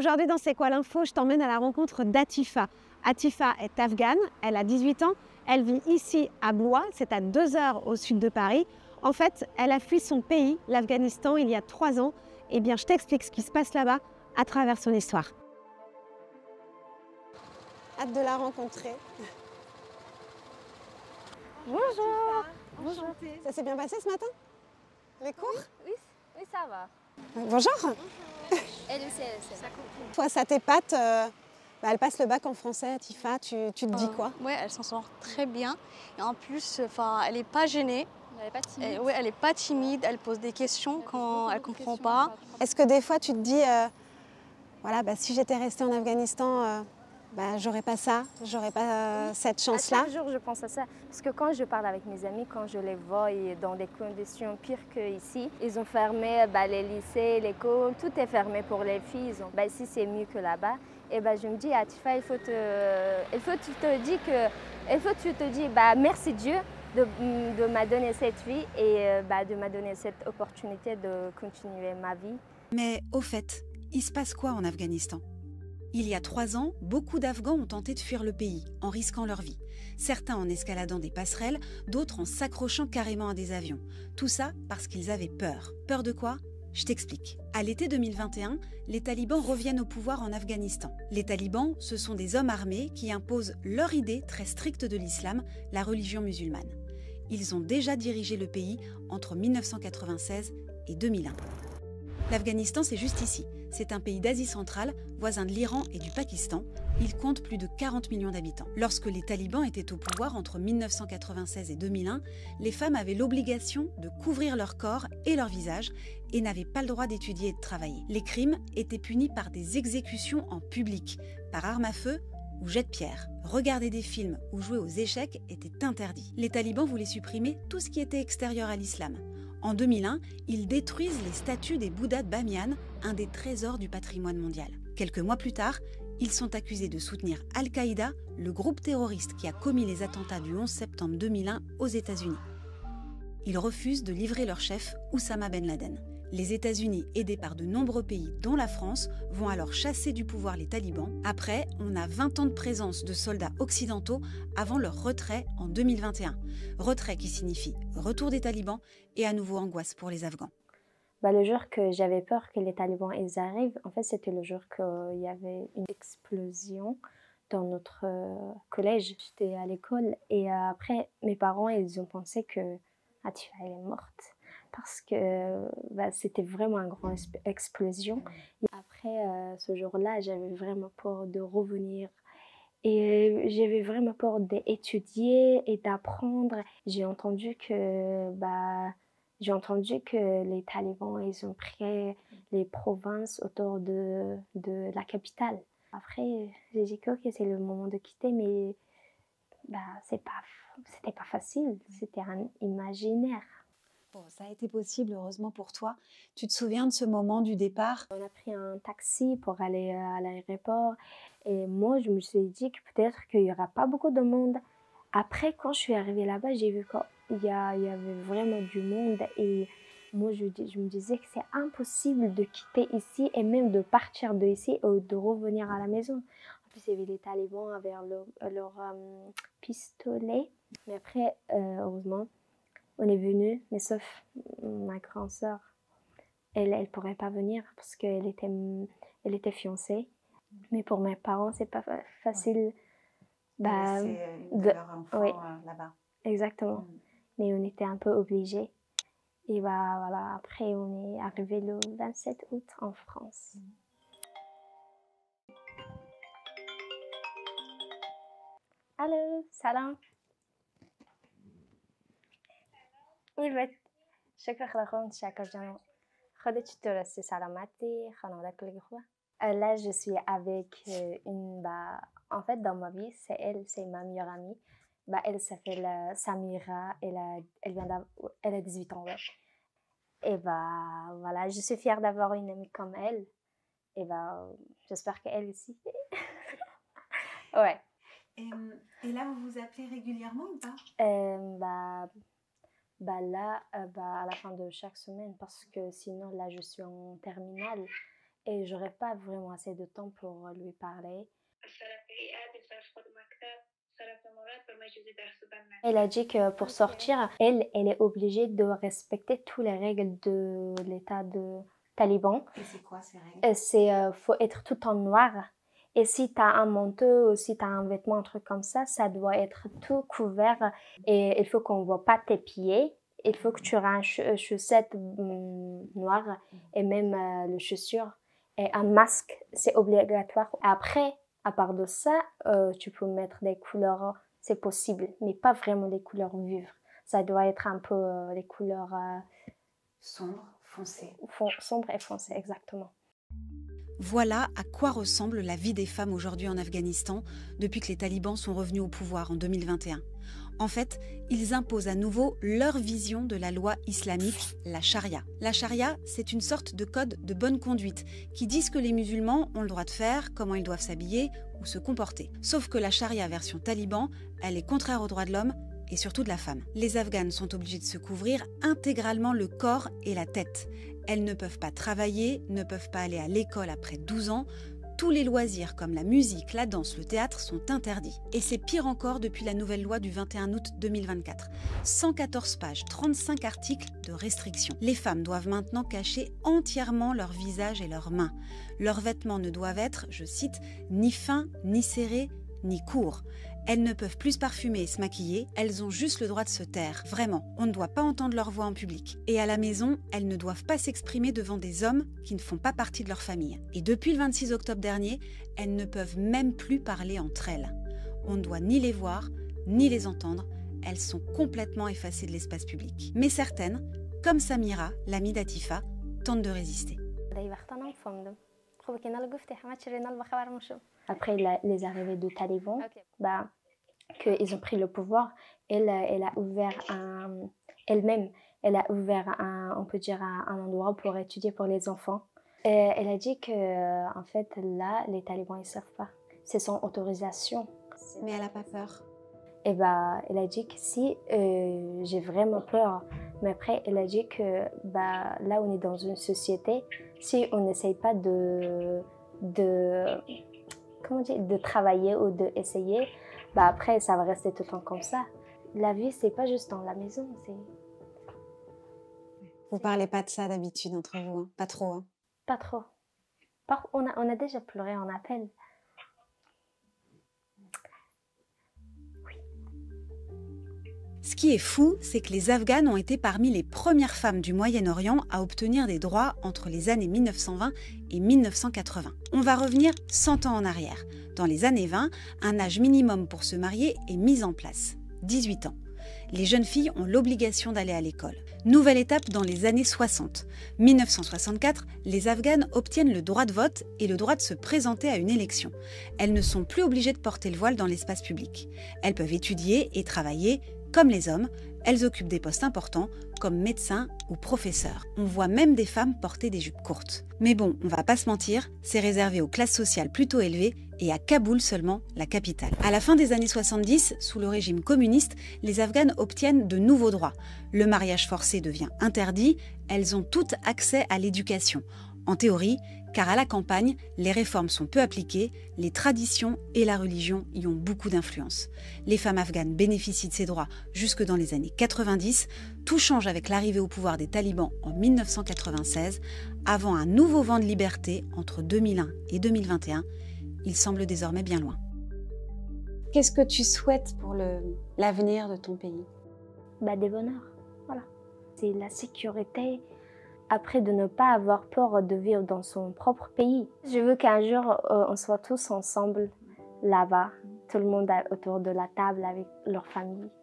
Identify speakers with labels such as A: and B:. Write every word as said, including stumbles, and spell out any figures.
A: Aujourd'hui, dans C'est quoi l'info, je t'emmène à la rencontre d'Atifa. Atifa est afghane, elle a dix-huit ans, elle vit ici à Blois, c'est à deux heures au sud de Paris. En fait, elle a fui son pays, l'Afghanistan, il y a trois ans. Eh bien, je t'explique ce qui se passe là-bas à travers son histoire. Hâte de la rencontrer.
B: Bonjour.
A: Bonjour. Ça s'est bien passé ce matin? Les cours?
B: Oui, oui, ça va.
A: Bonjour.
B: Bonjour. Elle aussi, elle aussi.
A: Toi, ça t'épate. Euh, bah, elle passe le bac en français, Atifa. Tu, tu te dis
C: Euh,
A: quoi?
C: Ouais, elle s'en sort très bien. Et en plus, enfin, elle n'est pas gênée.
B: Elle n'est pas timide.
C: Elle, ouais, elle n'est pas timide. Elle pose des questions
B: Elle
C: quand elle ne comprend
B: questions,
C: pas.
A: Est-ce que des fois, tu te dis, euh, voilà, bah, si j'étais restée en Afghanistan, euh, bah, j'aurais pas ça, j'aurais pas euh,
B: Oui.
A: cette
B: À
A: chance-là?
B: chaque jour, je pense à ça. Parce que quand je parle avec mes amis, quand je les vois et dans des conditions pires qu'ici, ils ont fermé bah, les lycées, l'école, tout est fermé pour les filles. Ils ont, bah, ici, c'est mieux que là-bas. Et bah, je me dis, Atifa, il faut te, il faut que tu te dis que, il faut que tu te dis, bah, merci Dieu de, de m'a donné cette vie et bah, de m'a donné cette opportunité de continuer ma vie.
D: Mais au fait, il se passe quoi en Afghanistan? Il y a trois ans, beaucoup d'Afghans ont tenté de fuir le pays, en risquant leur vie. Certains en escaladant des passerelles, d'autres en s'accrochant carrément à des avions. Tout ça parce qu'ils avaient peur. Peur de quoi? Je t'explique. À l'été deux mille vingt et un, les talibans reviennent au pouvoir en Afghanistan. Les talibans, ce sont des hommes armés qui imposent leur idée très stricte de l'islam, la religion musulmane. Ils ont déjà dirigé le pays entre mille neuf cent quatre-vingt-seize et deux mille un. L'Afghanistan, c'est juste ici. C'est un pays d'Asie centrale, voisin de l'Iran et du Pakistan. Il compte plus de quarante millions d'habitants. Lorsque les talibans étaient au pouvoir entre mille neuf cent quatre-vingt-seize et deux mille un, les femmes avaient l'obligation de couvrir leur corps et leur visage et n'avaient pas le droit d'étudier et de travailler. Les crimes étaient punis par des exécutions en public, par arme à feu ou jet de pierre. Regarder des films ou jouer aux échecs était interdit. Les talibans voulaient supprimer tout ce qui était extérieur à l'islam. En deux mille un, ils détruisent les statues des Bouddhas de Bamiyan, un des trésors du patrimoine mondial. Quelques mois plus tard, ils sont accusés de soutenir Al-Qaïda, le groupe terroriste qui a commis les attentats du onze septembre deux mille un aux États-Unis. Ils refusent de livrer leur chef, Oussama Ben Laden. Les États-Unis, aidés par de nombreux pays, dont la France, vont alors chasser du pouvoir les talibans. Après, on a vingt ans de présence de soldats occidentaux avant leur retrait en deux mille vingt et un. Retrait qui signifie retour des talibans et à nouveau angoisse pour les Afghans.
B: Bah, le jour que j'avais peur que les talibans ils arrivent, en fait, c'était le jour qu'il y avait une explosion dans notre euh, collège. J'étais à l'école et euh, après, mes parents, ils ont pensé que Atifa, elle est morte. Parce que bah, c'était vraiment une grande explosion. Et après euh, ce jour-là, j'avais vraiment peur de revenir. Et j'avais vraiment peur d'étudier et d'apprendre. J'ai entendu que, bah, j'ai entendu que les talibans, ils ont pris les provinces autour de, de la capitale. Après, j'ai dit que okay, c'est le moment de quitter, mais bah, c'est pas, c'était pas facile. C'était un imaginaire.
D: Bon, ça a été possible, heureusement pour toi. Tu te souviens de ce moment du départ?
B: On a pris un taxi pour aller à l'aéroport et moi, je me suis dit que peut-être qu'il n'y aura pas beaucoup de monde. Après, quand je suis arrivée là-bas, j'ai vu qu'il y, y avait vraiment du monde et moi, je, je me disais que c'est impossible de quitter ici et même de partir de ici ou de revenir à la maison. En plus, il y avait les talibans avec leur, leur euh, pistolet. Mais après, euh, heureusement, on est venu, mais sauf ma grande sœur. Elle ne pourrait pas venir parce qu'elle était, elle était fiancée. Mais pour mes parents, c'est pas facile.
D: Ouais.
B: Bah,
D: de,
B: de
D: leur enfant
B: oui,
D: euh, là-bas.
B: Exactement. Mm. Mais on était un peu obligés. Et bah, voilà, après, on est arrivé le vingt-sept août en France. Mm. Allô, salam. Oui, بس شكرا لكم شكرا جميعا خودت درستی سلامتی خانواده کلی خوبه. Là, je suis avec une, bah, en fait, dans ma vie, c'est elle, c'est ma meilleure amie. Bah, elle s'appelle euh, Samira, elle a, elle vient elle a dix-huit ans, ouais. Et bah, voilà, je suis fière d'avoir une amie comme elle. Et bah, j'espère qu'elle aussi. Ouais.
D: Et, et là, vous vous appelez régulièrement ou pas?
B: euh, bah, bah là, euh, bah, à la fin de chaque semaine, parce que sinon, là, je suis en terminale. et je n'aurais pas vraiment assez de temps pour lui parler. Elle a dit que pour sortir, elle, elle est obligée de respecter toutes les règles de l'état de taliban.
D: Et c'est quoi ces règles?
B: C'est euh, faut être tout en noir. Et si tu as un manteau ou si tu as un vêtement, un truc comme ça, ça doit être tout couvert. Et il faut qu'on ne voit pas tes pieds. Il faut que tu aies un ch chaussette mm, noire et même euh, les chaussures. Et un masque, c'est obligatoire. Après, à part de ça, euh, tu peux mettre des couleurs, c'est possible, mais pas vraiment les couleurs vives. Ça doit être un peu euh, les couleurs... Euh,
D: sombres, foncées.
B: Sombres et foncées, exactement.
D: Voilà à quoi ressemble la vie des femmes aujourd'hui en Afghanistan depuis que les talibans sont revenus au pouvoir en deux mille vingt et un. En fait, ils imposent à nouveau leur vision de la loi islamique, la charia. La charia, c'est une sorte de code de bonne conduite qui dit ce que les musulmans ont le droit de faire, comment ils doivent s'habiller ou se comporter. Sauf que la charia version taliban, elle est contraire aux droits de l'homme et surtout de la femme. Les Afghanes sont obligées de se couvrir intégralement le corps et la tête. Elles ne peuvent pas travailler, ne peuvent pas aller à l'école après douze ans. Tous les loisirs comme la musique, la danse, le théâtre sont interdits. Et c'est pire encore depuis la nouvelle loi du vingt et un août deux mille vingt-quatre. cent quatorze pages, trente-cinq articles de restrictions. Les femmes doivent maintenant cacher entièrement leur visage et leurs mains. Leurs vêtements ne doivent être, je cite, ni fins, ni serrés, ni courts. Elles ne peuvent plus se parfumer et se maquiller, elles ont juste le droit de se taire. Vraiment, on ne doit pas entendre leur voix en public. Et à la maison, elles ne doivent pas s'exprimer devant des hommes qui ne font pas partie de leur famille. Et depuis le vingt-six octobre dernier, elles ne peuvent même plus parler entre elles. On ne doit ni les voir, ni les entendre. Elles sont complètement effacées de l'espace public. Mais certaines, comme Samira, l'amie d'Atifa, tentent de résister.
B: Après la, les arrivées de talibans, okay. bah, qu'ils ont pris le pouvoir, elle, elle a ouvert un, elle-même, elle a ouvert un, on peut dire un, un endroit pour étudier pour les enfants. Et elle a dit que, en fait, là, les talibans ils savent pas, c'est sans autorisation.
D: Mais elle a pas peur.
B: Et bah, elle a dit que si, euh, j'ai vraiment peur. Mais après, elle a dit que bah, là, on est dans une société, si on n'essaye pas de, de, comment dire, de travailler ou d'essayer, bah après, ça va rester tout le temps comme ça. La vie, c'est pas juste dans la maison.
D: Vous parlez pas de ça d'habitude entre vous, hein? Pas trop. Hein?
B: Pas trop. Par, on, a, on a déjà pleuré en appel.
D: Ce qui est fou, c'est que les Afghanes ont été parmi les premières femmes du Moyen-Orient à obtenir des droits entre les années mille neuf cent vingt et mille neuf cent quatre-vingts. On va revenir cent ans en arrière. Dans les années vingt, un âge minimum pour se marier est mis en place, dix-huit ans. Les jeunes filles ont l'obligation d'aller à l'école. Nouvelle étape dans les années soixante. mille neuf cent soixante-quatre, les Afghanes obtiennent le droit de vote et le droit de se présenter à une élection. Elles ne sont plus obligées de porter le voile dans l'espace public. Elles peuvent étudier et travailler comme les hommes. Elles occupent des postes importants comme médecins ou professeurs. On voit même des femmes porter des jupes courtes. Mais bon, on va pas se mentir, c'est réservé aux classes sociales plutôt élevées et à Kaboul seulement, la capitale. À la fin des années soixante-dix, sous le régime communiste, les Afghanes obtiennent de nouveaux droits. Le mariage forcé devient interdit, elles ont toutes accès à l'éducation. En théorie, car à la campagne, les réformes sont peu appliquées, les traditions et la religion y ont beaucoup d'influence. Les femmes afghanes bénéficient de ces droits jusque dans les années quatre-vingt-dix. Tout change avec l'arrivée au pouvoir des talibans en mille neuf cent quatre-vingt-seize. Avant un nouveau vent de liberté entre deux mille un et deux mille vingt et un, il semble désormais bien loin. Qu'est-ce que tu souhaites pour l'avenir de ton pays?
B: Bah, des bonheurs, voilà. C'est la sécurité. Après, de ne pas avoir peur de vivre dans son propre pays. Je veux qu'un jour, euh, on soit tous ensemble là-bas, tout le monde autour de la table avec leur famille.